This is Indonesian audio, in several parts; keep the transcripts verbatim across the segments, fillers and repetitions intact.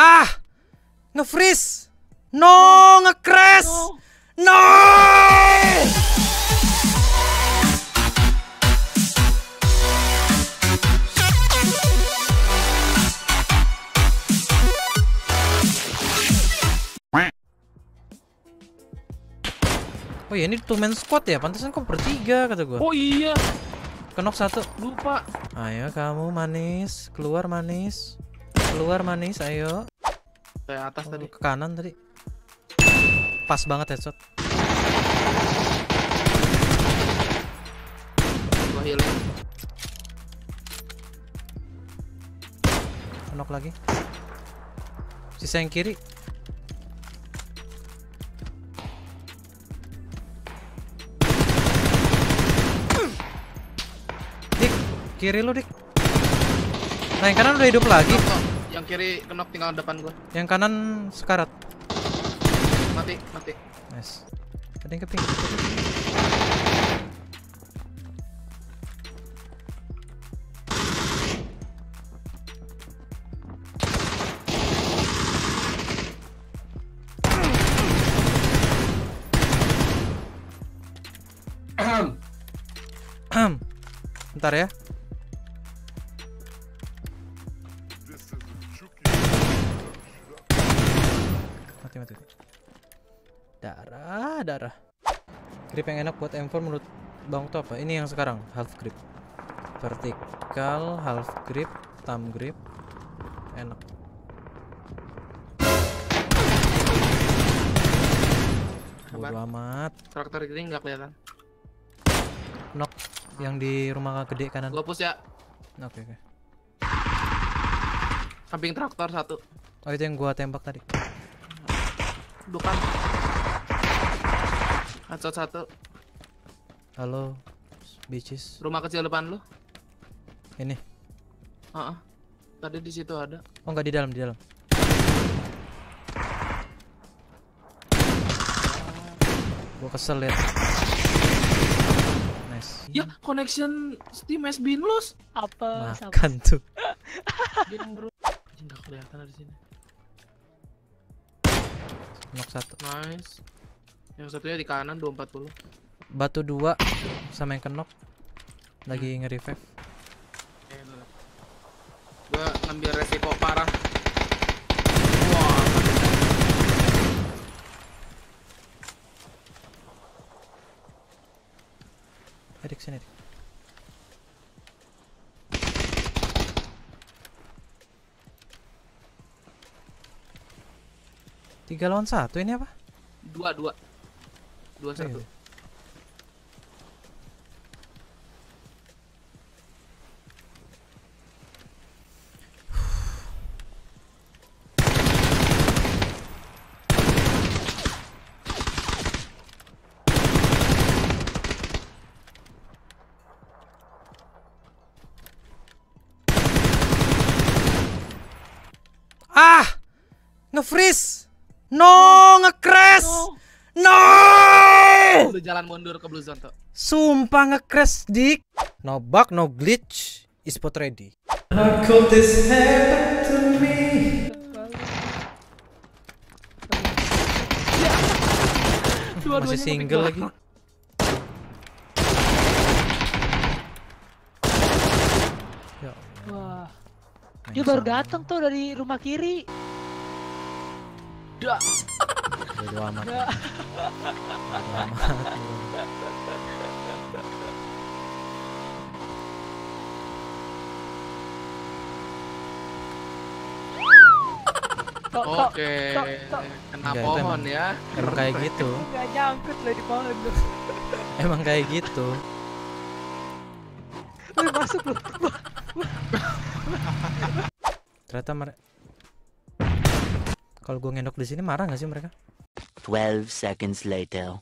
Ah, nge-freeze. No, nge-crash. No. Oh ya, ini two man squad ya, pantesan kok bertiga kata gua. Oh iya, Kenok satu. lupa. Ayo kamu manis, keluar manis, keluar manis, ayo. Kayak atas Oh, tadi. ke kanan tadi. Pas banget headshot. Gua healing. Kenok lagi. Sisa yang kiri. Dik, kiri lu dik. Nah yang kanan udah hidup lagi. Yang kiri kenok tinggal depan gua. Yang kanan sekarat. Mati, mati. Nice. Ada yang ke ping. Bentar ya. Mati mati. Darah, darah. Grip yang enak buat M four menurut Bang tuh apa? Ini yang sekarang, half grip. Vertikal, half grip, thumb grip. Enak. Bodo amat. Traktor gini nggak kelihatan. Knock yang di rumah gede kanan. Gua push ya. Oke oke. Samping traktor satu. Oh itu yang gua tembak tadi. Bukan. Headshot satu. Halo, bitches. Rumah kecil depan lu. Ini. Heeh. Tadi di situ ada. Oh nggak di dalam, di dalam. Gua kesel liat. Nice. Ya, connection Steam has been lost. Apa? Makan tuh. Game bro. Anjing nggak kelihatan di sini. Knock satu. Nice. Yang satunya di kanan dua empat puluh. Batu dua sama yang kenok. Lagi nge-revive. Gua ngambil resiko parah. Wah. Edik sini. Dik. Tiga lawan satu ini apa? Dua dua. Dua satu. Iya. Ah, nge-freeze. No, nge-crash. No. Udah jalan mundur ke blue zone tuh. Sumpah nge-crash dik. No bug, no glitch. Esport ready. How could this happen to me? Masih single lagi. Ya Allah. Wah, Main dia baru sama. datang tuh dari rumah kiri. Dah. Bodo amat. Dah. Bodo amat. Tok, tok, Oke. tok, tok. Kena Enggak, itu pohon emang- ya. Emang kayak gitu. Nggak nyangkut lah di pohon tuh. Emang kayak gitu. Wih, masuk loh. Ternyata mereka. Kalau gue ngendok di sini marah nggak sih mereka? Twelve seconds later.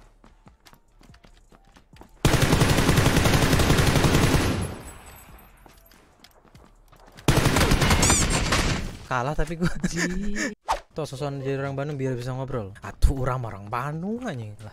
Kalah tapi gue. Tuh sosokan jadi orang Bandung biar bisa ngobrol. Atuh orang orang Bandung anjing lah.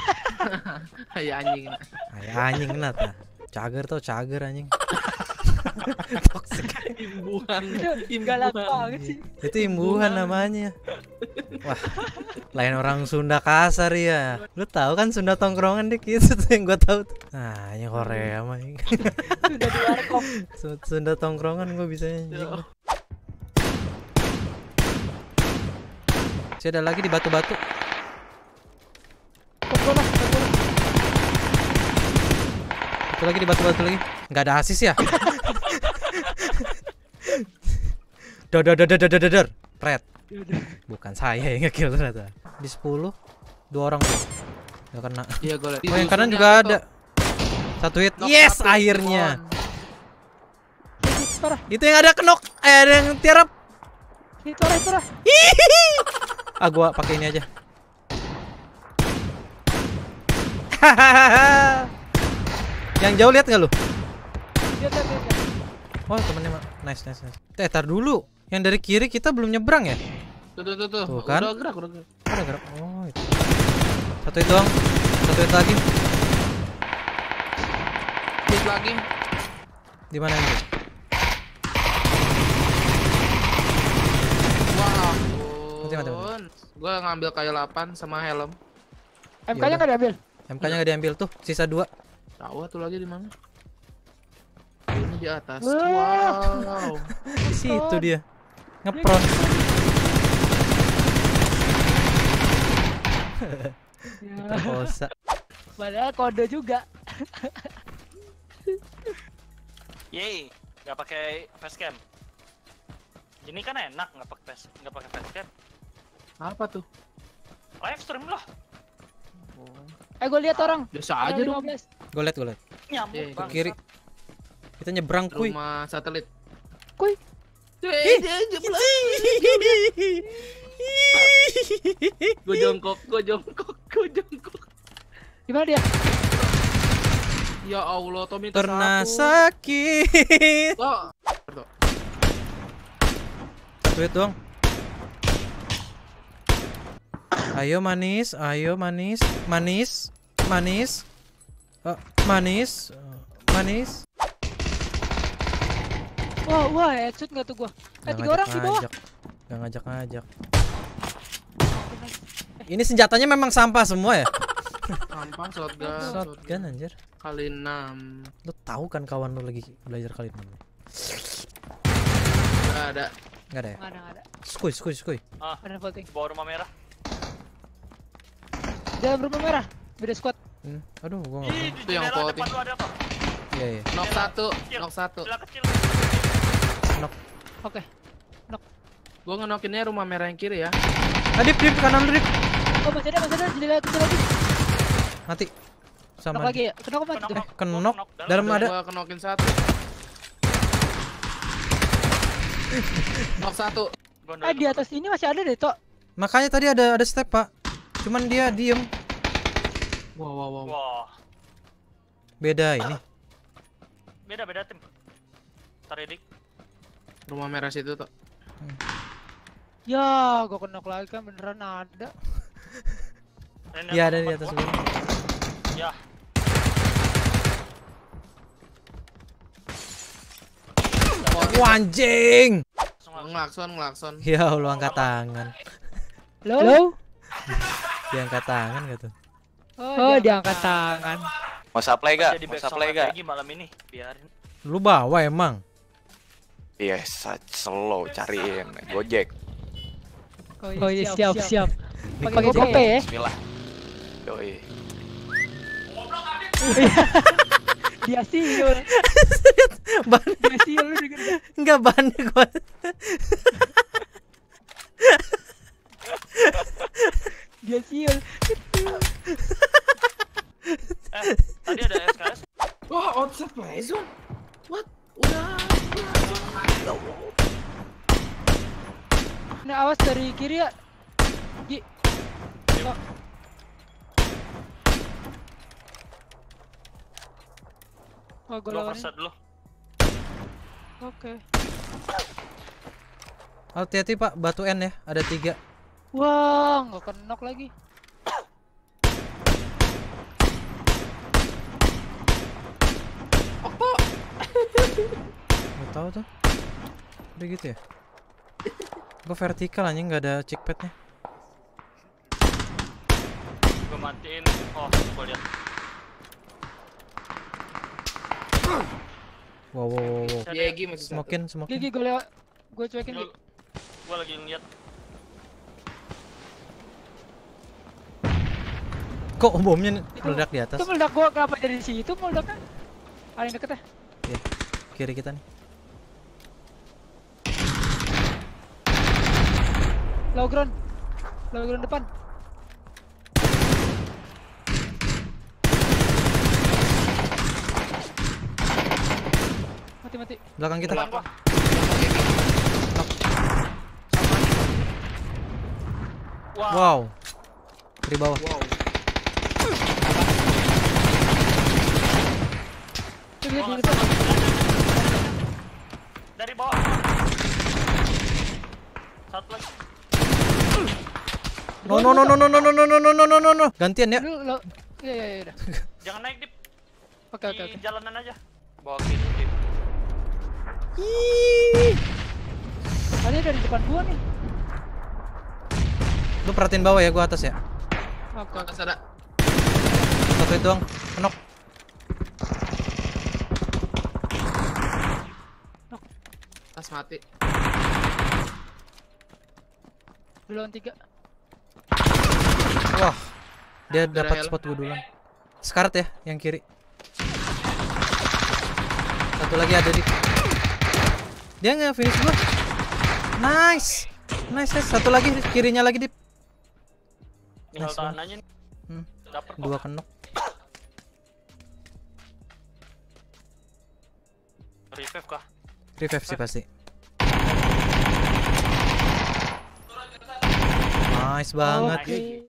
Ya anjing. Ay, anjing nat. Cager tuh cager anjing. Toxic. Imbuhan. Itu galak banget sih. Itu imbuhan namanya. Wah, lain orang Sunda kasar ya. Lu tahu kan Sunda tongkrongan dik itu tuh yang gua tahu tuh. Nah, yang Korea mah. Sudah di warkop. Su- Sunda tongkrongan gua bisa anjing. Masih ada lagi di batu-batu. Kok bola, kok bola. Itu lagi di batu-batu lagi. Nggak ada asis ya? Dor dor dor dor dor dor dor. Red. Bukan saya yang nge-kill ternyata. Di sepuluh dua orang. Gak kena. Iya gue liat. Oh, yang kanan juga ada. Satu hit. Knock Yes, satu, akhirnya. Parah. Itu yang ada kenok. Eh, ada yang tiarap. Itu parah, itu parah. Ah, gua pakai ini aja. Yang jauh lihat nggak lu? Lihat, lihat, lihat. Oh, temennya mah. Nice, nice, nice. Eh, tar dulu. Yang dari kiri kita belum nyebrang ya? Tuh tuh tuh tuh. Tuh, kan? Udah gerak, udah gerak. Ada gerak. Oh, itu. Satu itu doang. Satu itu lagi. Hit lagi. Di mana ini? Wah. Mati, mati, mati. Gue ngambil kayu delapan sama helm. M K-nya nggak diambil. M K-nya nggak diambil tuh. Sisa dua. Tahu tuh lagi di mana? Ini di atas. Wah. Wow. Di situ dia. Ngepron. Terkosa. Padahal kode juga. Yeay, nggak pakai facecam. Ini kan enak nggak pakai face, nggak pakai facecam. Apa tuh? Live stream lah. Eh, gue lihat orang. Biasa aja dong. lima belas. Gue liat, gue liat. Nyamuk Iya, bang. Kiri. Kita nyebrang kuy. Rumah satelit. Kuy. Gue jongkok, gue jongkok, gue jongkok. Gimana dia? Ya Allah, Tommy minta Pernah satu. sakit. Oh. Satu hit doang. Ayo manis, ayo manis, manis, manis, Eh, manis, Eh, manis. Wah, wah, headshot nggak tuh gua? Eh, Nggak tiga orang di bawah. ngajak-ngajak. Nggak ngajak-ngajak. Ini senjatanya memang sampah semua ya? Sampah shotgun. Shotgun anjir. Kali enam. Lu tahu kan kawan lu lagi belajar kali ini? Gak ada. Nggak ada ya? Nggak ada, nggak ada. Skuy, skuy, skuy. Ah, Ada voting. bawa rumah merah. Jalan rumah merah. Beda squad. Hmm. Aduh, gua nggak. Ih, tahu. di Itu yang jendela voting. depan lu ada apa? Iya, iya. Knock satu, Kecil. knock satu. Jendela kecil. Oke. Gue ngenokinnya rumah merah yang kiri ya. Adip, dip, kanan lu, dip. Oh, masih ada, masih ada. Jendela kecil lagi. Mati. Sama Knock lagi ya? Kenapa mati tuh? Knock, Kenok. knock, knock. Dalam ada. Gue kenokin satu. Knock satu. Gua Eh, di atas ini masih ada deh, Tok. Makanya tadi ada ada step, Pak. Cuman dia diem. Wow, wow, wow. Wah, Beda ini. beda beda tim. Taridik. Rumah merah situ tuh. Ya, gua kenok lagi kan beneran ada. Iya, ada di atas gua. Ya. Wah, anjing. Ngelakson, ngelakson. Ya Allah, angkat tangan. Halo? Dia angkat tangan gitu. Oh, diangkat tangan. Mau supply gak? Jadi Mau back supply sama gak? Peggy malam ini. Biarin. Lu bawa emang. Iya, yes, slow cariin Gojek. Oh iya, siap, siap. Nih, Pakai Gojek. GoPay ya? Bismillah. Yoi. Dia siul. Ban Dia siul lu denger. enggak ban gua. Dia siul. Eh, tadi ada S K S. Wah, outside play zone. What? Udah. Nah, awas dari kiri ya. Gi. Tok. Oh, gua Gua lawan. perset dulu. Oke. Hati-hati Pak, batu N ya, ada tiga. Wah, nggak kenok lagi. tahu tuh. Udah gitu ya. Gua vertikal anjing nggak ada chickpadnya. Gue matiin. Oh, gue lihat. Wow, wow, wow, wow. Dia Egi masih satu. Smokin, smokin. Gigi gue lewat. Gue cuekin Gi. Gue lagi ngeliat. Kok bomnya Itu- meledak di atas? Itu meledak gue kenapa dari situ meledaknya? Paling deket ya. Iya. Kiri kita nih. Low ground. Low ground depan. Mati mati. Belakang kita. Depan gua. Wow. Wow. Di bawah. Wow. Itu dia di Gua nggak depan. salah. Dari bawah. Satu lagi. No no no no no no no no no no no no no. Gantian ya. Lu lo. Iya iya iya udah. Jangan naik dip. Oke oke Di oke. jalanan aja. Bawa kiri dip. Tadi dari depan gua nih. Lu perhatiin bawah ya, gua atas ya. Oke. Atas ada. Satu itu doang. Kenok. Atas mati. Duluan tiga. Wah. Dia Udah dapat helm. spot gua duluan. Sekarat ya, yang kiri. Satu lagi ada di. Dia nggak finish gua. Nice. Nice, nice. Satu lagi kirinya lagi di. Tinggal Nice, tahan aja nih. Hmm. Dapet kok. Dua kenok. Revive kah? Revive sih pasti. Nice banget. Oke.